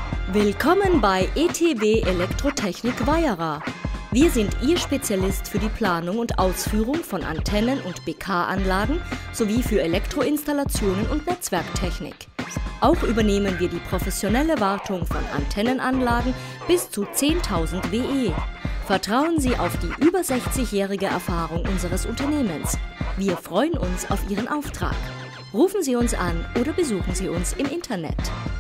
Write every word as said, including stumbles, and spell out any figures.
Willkommen bei E T W Elektrotechnik Weierer. Wir sind Ihr Spezialist für die Planung und Ausführung von Antennen- und B K-Anlagen sowie für Elektroinstallationen und Netzwerktechnik. Auch übernehmen wir die professionelle Wartung von Antennenanlagen bis zu zehntausend W E. Vertrauen Sie auf die über sechzigjährige Erfahrung unseres Unternehmens. Wir freuen uns auf Ihren Auftrag. Rufen Sie uns an oder besuchen Sie uns im Internet.